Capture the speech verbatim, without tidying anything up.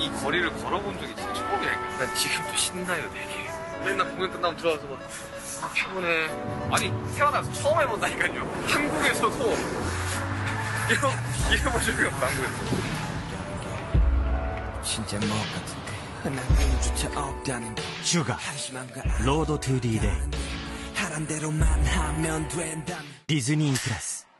이 거리를 걸어본 적이 진짜 처음이야. 난 지금도 신나요, 되게. 맨날 공연 끝나면 들어와서 막, 아, 피곤해. 아니, 태어나서 처음 해본다니까요. 한국에서도 이런, 이래본 적이 없어, 한국에서. 진짜 뭐 같은데 흔한 이유조차 없다는 게 슈가 한심한가 로드 투 디데이 하란 대로만 하면 된다면 디즈니 플러스